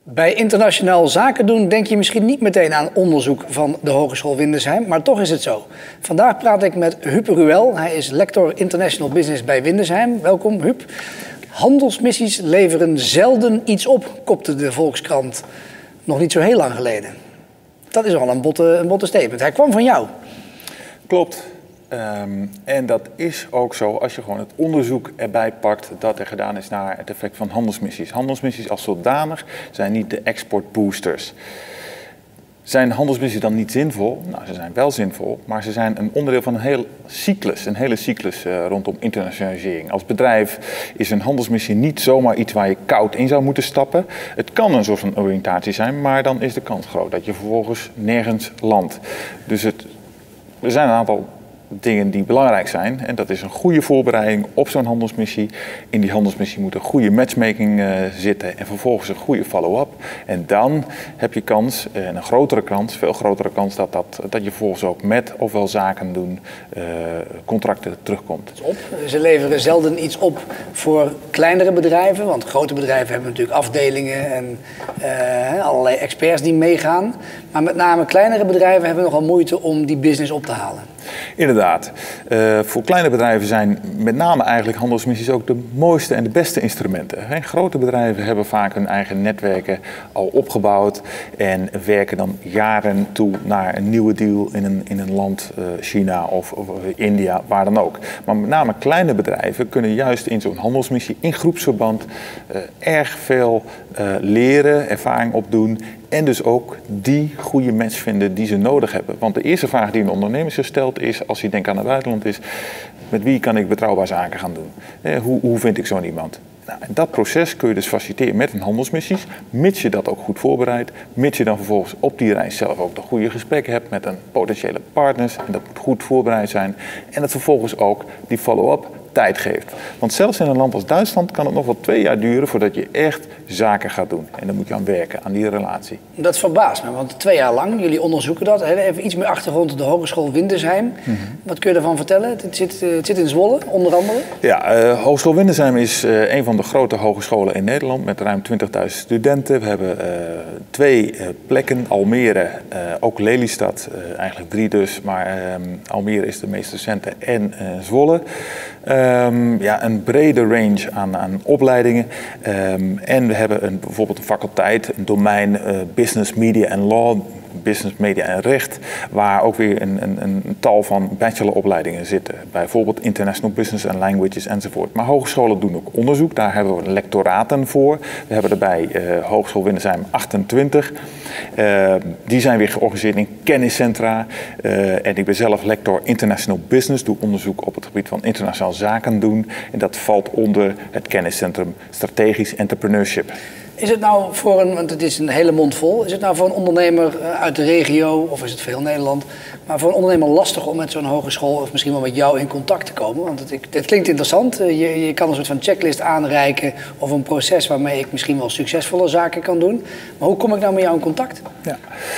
Bij internationaal zaken doen denk je misschien niet meteen aan onderzoek van de Hogeschool Windesheim, maar toch is het zo. Vandaag praat ik met Huub Ruel. Hij is lector International Business bij Windesheim. Welkom, Huub. Handelsmissies leveren zelden iets op, kopte de Volkskrant nog niet zo heel lang geleden. Dat is al een botte statement. Hij kwam van jou. Klopt. En dat is ook zo als je gewoon het onderzoek erbij pakt dat er gedaan is naar het effect van handelsmissies. Handelsmissies als zodanig zijn niet de exportboosters. Zijn handelsmissies dan niet zinvol? Nou, ze zijn wel zinvol, maar ze zijn een onderdeel van een hele cyclus rondom internationalisering. Als bedrijf is een handelsmissie niet zomaar iets waar je koud in zou moeten stappen. Het kan een soort van oriëntatie zijn, maar dan is de kans groot dat je vervolgens nergens landt. Dus er zijn een aantal dingen die belangrijk zijn. En dat is een goede voorbereiding op zo'n handelsmissie. In die handelsmissie moet een goede matchmaking zitten en vervolgens een goede follow-up. En dan heb je kans, en een grotere kans, veel grotere kans dat je vervolgens ook met ofwel zaken doen, contracten terugkomt. Ze leveren zelden iets op voor kleinere bedrijven, want grote bedrijven hebben natuurlijk afdelingen en allerlei experts die meegaan. Maar met name kleinere bedrijven hebben nogal moeite om die business op te halen. Inderdaad. Voor kleine bedrijven zijn met name eigenlijk handelsmissies ook de mooiste en de beste instrumenten. Grote bedrijven hebben vaak hun eigen netwerken al opgebouwd en werken dan jaren toe naar een nieuwe deal in een land, China of India, waar dan ook. Maar met name kleine bedrijven kunnen juist in zo'n handelsmissie in groepsverband erg veel leren, ervaring opdoen. En dus ook die goede match vinden die ze nodig hebben. Want de eerste vraag die een ondernemer zich stelt is, als hij denkt aan het buitenland, is: met wie kan ik betrouwbaar zaken gaan doen? Hoe vind ik zo'n iemand? Nou, en dat proces kun je dus faciliteren met een handelsmissies, mits je dat ook goed voorbereidt, mits je dan vervolgens op die reis zelf ook de goede gesprekken hebt met een potentiële partners. En dat moet goed voorbereid zijn. En dat vervolgens ook die follow-up tijd geeft. Want zelfs in een land als Duitsland kan het nog wel 2 jaar duren voordat je echt zaken gaat doen. En dan moet je aan werken, aan die relatie. Dat verbaast me, want 2 jaar lang, jullie onderzoeken dat. Even iets meer achtergrond, de Hogeschool Windesheim. Wat kun je ervan vertellen? Het zit in Zwolle, onder andere. Ja, Hogeschool Windesheim is een van de grote hogescholen in Nederland met ruim 20.000 studenten. We hebben 2 plekken, Almere, ook Lelystad, eigenlijk 3 dus, maar Almere is de meest recente en Zwolle. Een brede range aan opleidingen. En we hebben bijvoorbeeld een faculteit, een domein Business, Media en Law, Business, Media en Recht, waar ook weer een tal van bacheloropleidingen zitten. Bijvoorbeeld International Business and Languages enzovoort. Maar hogescholen doen ook onderzoek, daar hebben we lectoraten voor. We hebben erbij Hogeschool Windesheim 28. Die zijn weer georganiseerd in kenniscentra. En ik ben zelf lector International Business, doe onderzoek op het gebied van internationaal zaken doen. En dat valt onder het kenniscentrum Strategisch Entrepreneurship. Is het nou want het is een hele mond vol, is het nou voor een ondernemer uit de regio, of is het veel Nederland, maar voor een ondernemer lastig om met zo'n hogeschool of misschien wel met jou in contact te komen? Want het klinkt interessant, je kan een soort van checklist aanreiken of een proces waarmee ik misschien wel succesvolle zaken kan doen. Maar hoe kom ik nou met jou in contact? Ja.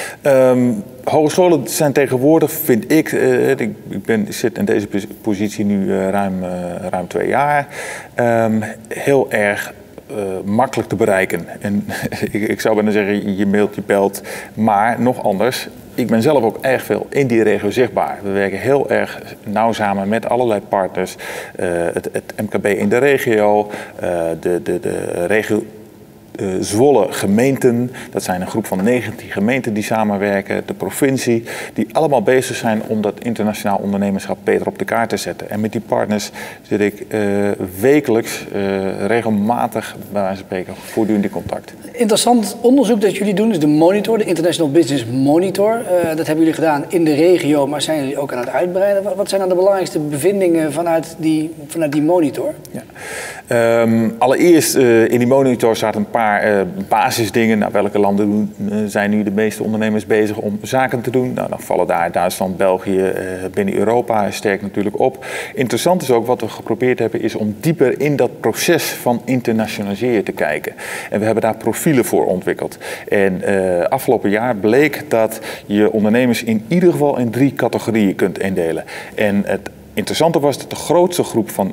Hogescholen zijn tegenwoordig, vind ik, ik zit in deze positie nu ruim 2 jaar, heel erg makkelijk te bereiken. En ik zou bijna zeggen, je mailt, je belt, maar nog anders. Ik ben zelf ook erg veel in die regio zichtbaar. We werken heel erg nauw samen met allerlei partners. Het MKB in de regio, de regio Zwolle gemeenten, dat zijn een groep van 19 gemeenten die samenwerken, de provincie, die allemaal bezig zijn om dat internationaal ondernemerschap beter op de kaart te zetten. En met die partners zit ik wekelijks, regelmatig, bij wijze van spreken, voortdurend in contact. Interessant onderzoek dat jullie doen is de Monitor, de International Business Monitor. Dat hebben jullie gedaan in de regio, maar zijn jullie ook aan het uitbreiden? Wat zijn dan de belangrijkste bevindingen vanuit die monitor? Ja. Allereerst in die monitor staat een paar basisdingen. Nou, welke landen zijn nu de meeste ondernemers bezig om zaken te doen? Nou, dan vallen daar Duitsland, België, binnen Europa sterk natuurlijk op. Interessant is ook wat we geprobeerd hebben, is om dieper in dat proces van internationaliseren te kijken. En we hebben daar profielen voor ontwikkeld. En afgelopen jaar bleek dat je ondernemers in ieder geval in 3 categorieën kunt indelen. En het interessante was dat de grootste groep van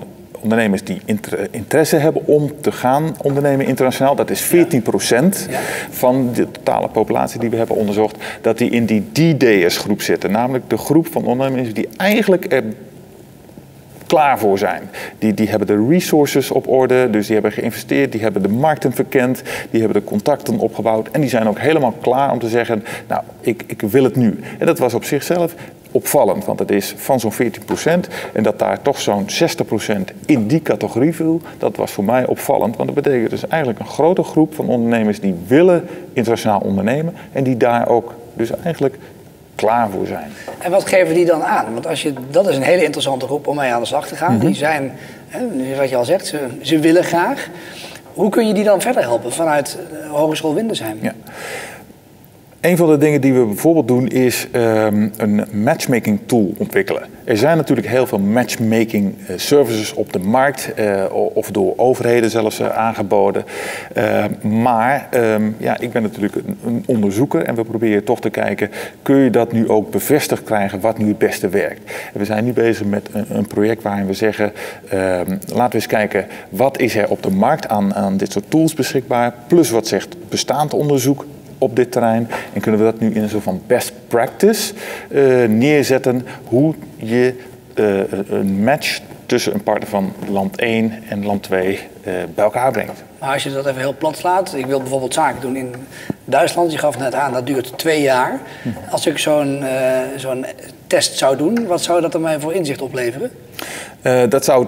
ondernemers die interesse hebben om te gaan ondernemen internationaal. Dat is 14% van de totale populatie die we hebben onderzocht. Dat die in die D-Dayers groep zitten. Namelijk de groep van ondernemers die eigenlijk er klaar voor zijn. Die hebben de resources op orde, dus die hebben geïnvesteerd, die hebben de markten verkend, die hebben de contacten opgebouwd en die zijn ook helemaal klaar om te zeggen, nou, ik wil het nu. En dat was op zichzelf opvallend, want het is van zo'n 14% en dat daar toch zo'n 60% in die categorie viel, dat was voor mij opvallend, want dat betekent dus eigenlijk een grote groep van ondernemers die willen internationaal ondernemen en die daar ook dus eigenlijk klaar voor zijn. En wat geven die dan aan? Want dat is een hele interessante groep om mee aan de slag te gaan. Die zijn, wat je al zegt, ze willen graag. Hoe kun je die dan verder helpen vanuit Hogeschool Windesheim? Ja. Een van de dingen die we bijvoorbeeld doen is een matchmaking tool ontwikkelen. Er zijn natuurlijk heel veel matchmaking services op de markt of door overheden zelfs aangeboden. Maar ik ben natuurlijk een onderzoeker en we proberen toch te kijken, kun je dat nu ook bevestigd krijgen wat nu het beste werkt. En we zijn nu bezig met een project waarin we zeggen, laten we eens kijken wat is er op de markt aan dit soort tools beschikbaar, plus wat zegt bestaand onderzoek op dit terrein en kunnen we dat nu in een soort van best practice neerzetten hoe je een match tussen een partner van land 1 en land 2 bij elkaar brengt. Maar als je dat even heel plat slaat, ik wil bijvoorbeeld zaken doen in Duitsland, je gaf net aan dat duurt 2 jaar. Als ik zo'n test zou doen, wat zou dat er mij voor inzicht opleveren? Dat zou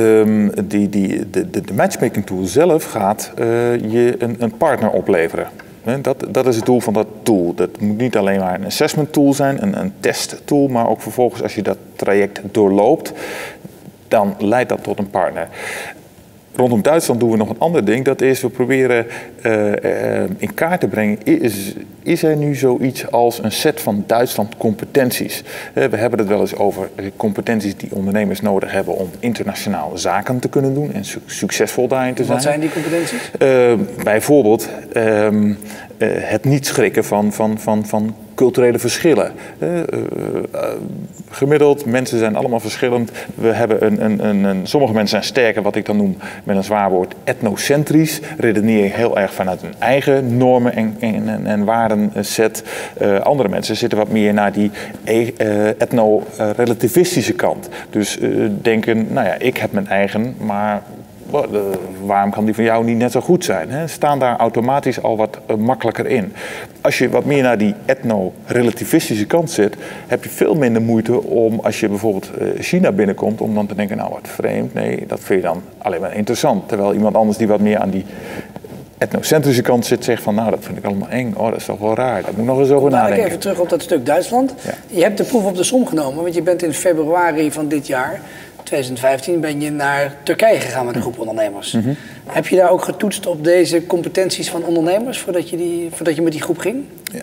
de matchmaking tool zelf gaat je een partner opleveren. Dat is het doel van dat tool. Dat moet niet alleen maar een assessment tool zijn, een testtool, maar ook vervolgens als je dat traject doorloopt, dan leidt dat tot een partner. Rondom Duitsland doen we nog een ander ding. Dat is, we proberen in kaart te brengen, is er nu zoiets als een set van Duitsland competenties? We hebben het wel eens over competenties die ondernemers nodig hebben om internationaal zaken te kunnen doen en succesvol daarin te zijn. Wat zijn die competenties? Bijvoorbeeld het niet schrikken van culturele verschillen. Gemiddeld, mensen zijn allemaal verschillend. We hebben sommige mensen zijn sterker, wat ik dan noem met een zwaar woord, etnocentrisch. Redeneren heel erg vanuit hun eigen normen en waardenset. Andere mensen zitten wat meer naar die etno-relativistische kant. Dus denken, nou ja, ik heb mijn eigen, maar waarom kan die van jou niet net zo goed zijn? Staan daar automatisch al wat makkelijker in. Als je wat meer naar die etno-relativistische kant zit, heb je veel minder moeite om, als je bijvoorbeeld China binnenkomt, om dan te denken, nou wat vreemd, nee, dat vind je dan alleen maar interessant. Terwijl iemand anders die wat meer aan die etnocentrische kant zit, zegt van, nou dat vind ik allemaal eng, dat is toch wel raar, daar moet ik nog eens over nadenken. Even terug op dat stuk Duitsland. Ja. Je hebt de proef op de som genomen, want je bent in februari van dit jaar, 2015, ben je naar Turkije gegaan met een groep ondernemers. Heb je daar ook getoetst op deze competenties van ondernemers voordat je met die groep ging? Ja.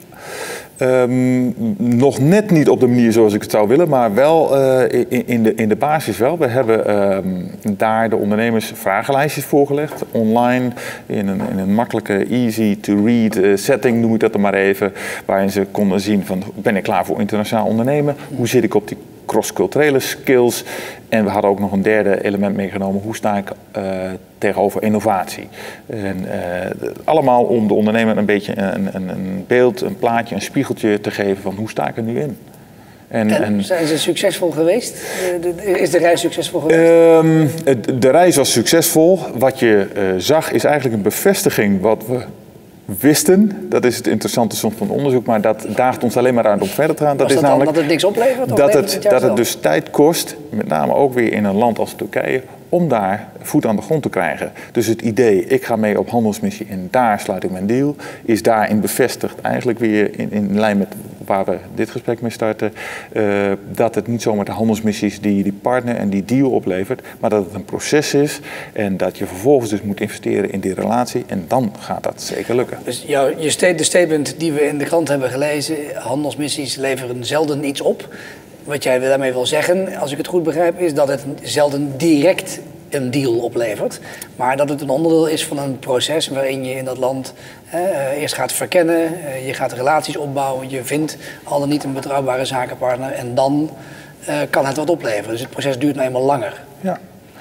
Nog net niet op de manier zoals ik het zou willen, maar wel in de basis wel. We hebben daar de ondernemers vragenlijstjes voorgelegd, online, in een makkelijke, easy to read setting, noem ik dat er maar even, waarin ze konden zien van, ben ik klaar voor internationaal ondernemen? Hoe zit ik op die cross-culturele skills? En we hadden ook nog een derde element meegenomen, hoe sta ik tegenover innovatie? En allemaal om de ondernemer een beetje een beeld, een plaatje, een spiegeltje te geven van hoe sta ik er nu in? En zijn ze succesvol geweest? Is de reis succesvol geweest? De reis was succesvol. Wat je zag is eigenlijk een bevestiging wat we wisten. Dat is het interessante soms van onderzoek, maar dat daagt ons alleen maar uit om verder te gaan. Dat is namelijk dat het niks oplevert? Dat het dus tijd kost, met name ook weer in een land als Turkije, om daar voet aan de grond te krijgen. Dus het idee, ik ga mee op handelsmissie en daar sluit ik mijn deal, is daarin bevestigd, eigenlijk weer in lijn met waar we dit gesprek mee starten, dat het niet zomaar de handelsmissies die partner en die deal oplevert, maar dat het een proces is en dat je vervolgens dus moet investeren in die relatie en dan gaat dat zeker lukken. Dus de statement die we in de krant hebben gelezen, handelsmissies leveren zelden iets op. Wat jij daarmee wil zeggen, als ik het goed begrijp, is dat het zelden direct een deal oplevert. Maar dat het een onderdeel is van een proces waarin je in dat land eerst gaat verkennen, je gaat relaties opbouwen, je vindt al dan niet een betrouwbare zakenpartner en dan kan het wat opleveren. Dus het proces duurt nou eenmaal langer. Ja.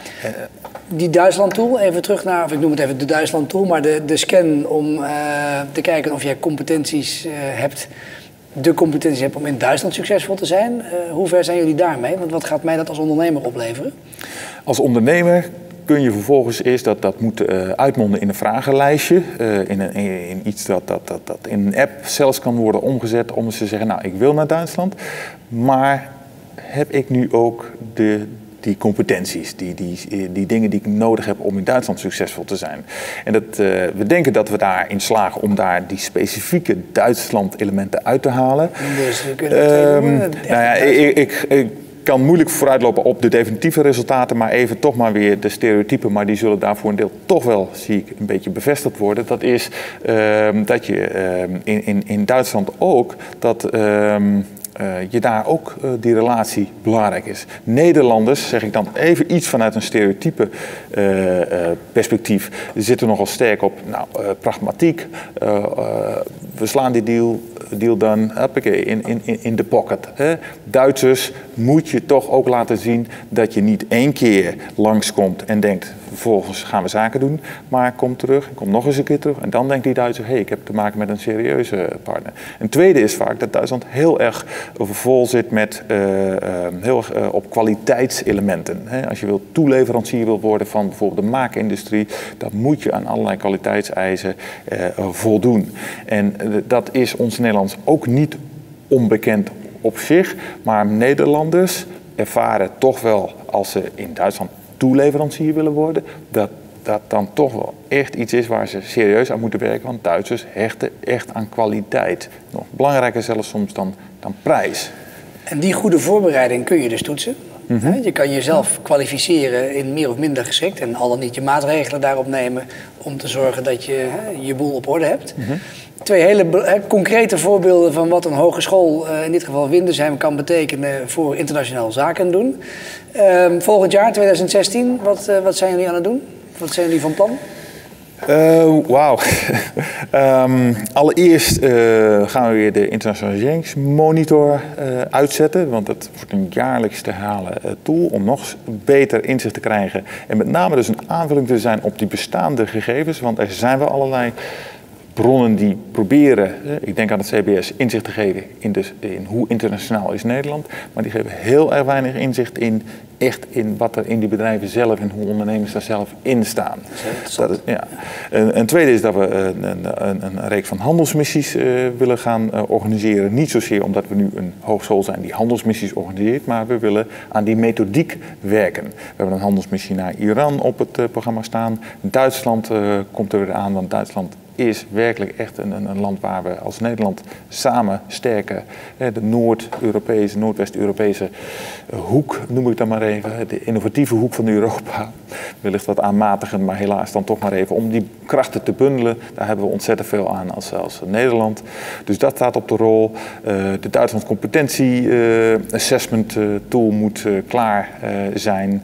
Die Duitsland-tool, even terug naar, of ik noem het even de Duitsland-tool, maar de scan om te kijken of jij competenties hebt, de competenties hebt om in Duitsland succesvol te zijn. Hoe ver zijn jullie daarmee? Want wat gaat mij dat als ondernemer opleveren? Als ondernemer kun je vervolgens eerst dat moet uitmonden in een vragenlijstje, in iets dat in een app zelfs kan worden omgezet om eens te zeggen, nou ik wil naar Duitsland, maar heb ik nu ook die competenties, die dingen die ik nodig heb om in Duitsland succesvol te zijn. En we denken dat we daarin slagen om daar die specifieke Duitsland-elementen uit te halen. Dus we kunnen ik kan moeilijk vooruitlopen op de definitieve resultaten, maar even toch maar weer de stereotypen, maar die zullen daar voor een deel toch wel, zie ik, een beetje bevestigd worden. Dat is dat je in Duitsland ook, dat je daar ook die relatie belangrijk is. Nederlanders, zeg ik dan even iets vanuit een stereotype perspectief, zitten nogal sterk op pragmatiek. We slaan die deal dan in de pocket. Hè. Duitsers moet je toch ook laten zien dat je niet één keer langskomt en denkt, vervolgens gaan we zaken doen, maar kom terug en kom nog eens een keer terug. En dan denkt die Duitser, ik heb te maken met een serieuze partner. Een tweede is vaak dat Duitsland heel erg vol zit met heel erg op kwaliteitselementen. Hè. Als je toeleverancier wilt worden van bijvoorbeeld de maakindustrie, dan moet je aan allerlei kwaliteitseisen voldoen. En dat is ons Nederlands ook niet onbekend op zich, maar Nederlanders ervaren toch wel, als ze in Duitsland toeleverancier willen worden, dat dan toch wel echt iets is waar ze serieus aan moeten werken, want Duitsers hechten echt aan kwaliteit. Nog belangrijker zelfs soms dan prijs. En die goede voorbereiding kun je dus toetsen. Mm-hmm. Je kan jezelf kwalificeren in meer of minder geschikt en al dan niet je maatregelen daarop nemen om te zorgen dat je je boel op orde hebt. Mm-hmm. Twee hele concrete voorbeelden van wat een hogeschool, in dit geval Windesheim, kan betekenen voor internationaal zaken doen. Volgend jaar, 2016, wat zijn jullie aan het doen? Wat zijn jullie van plan? Wauw. Allereerst gaan we weer de internationaliseringsmonitor uitzetten. Want dat wordt een jaarlijks te halen tool om nog beter inzicht te krijgen. En met name dus een aanvulling te zijn op die bestaande gegevens. Want er zijn wel allerlei bronnen die proberen, ik denk aan het CBS, inzicht te geven in hoe internationaal is Nederland. Maar die geven heel erg weinig inzicht in wat er in die bedrijven zelf en hoe ondernemers daar zelf in staan. Dat is, ja. Een tweede is dat we een reeks van handelsmissies willen gaan organiseren. Niet zozeer omdat we nu een hogeschool zijn die handelsmissies organiseert, maar we willen aan die methodiek werken. We hebben een handelsmissie naar Iran op het programma staan. Duitsland komt er weer aan, want Duitsland is werkelijk echt een land waar we als Nederland samen sterker, de Noord-Europese, Noordwest-Europese hoek, noem ik dan maar even, de innovatieve hoek van Europa, wellicht wat aanmatigend, maar helaas dan toch maar even, om die krachten te bundelen, daar hebben we ontzettend veel aan als Nederland. Dus dat staat op de rol. De Duitsland competentie assessment tool moet klaar zijn.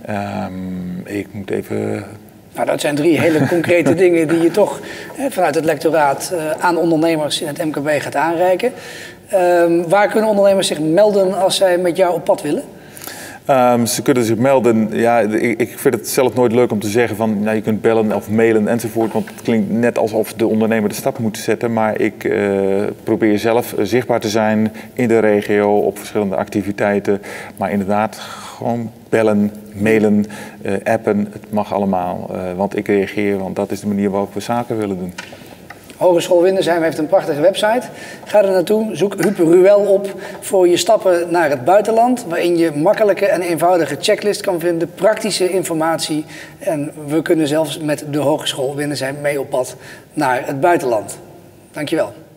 Ik moet even... Nou, dat zijn 3 hele concrete dingen die je toch vanuit het lectoraat aan ondernemers in het MKB gaat aanreiken. Waar kunnen ondernemers zich melden als zij met jou op pad willen? Ze kunnen zich melden. Ja, ik vind het zelf nooit leuk om te zeggen van je kunt bellen of mailen enzovoort. Want het klinkt net alsof de ondernemer de stap moet zetten. Maar ik probeer zelf zichtbaar te zijn in de regio op verschillende activiteiten. Maar inderdaad, gewoon bellen, mailen, appen. Het mag allemaal. Want ik reageer, want dat is de manier waarop we zaken willen doen. Hogeschool Windesheim heeft een prachtige website. Ga er naartoe, zoek Huub Ruel op voor je stappen naar het buitenland, waarin je makkelijke en eenvoudige checklist kan vinden, praktische informatie. En we kunnen zelfs met de Hogeschool Windesheim mee op pad naar het buitenland. Dankjewel.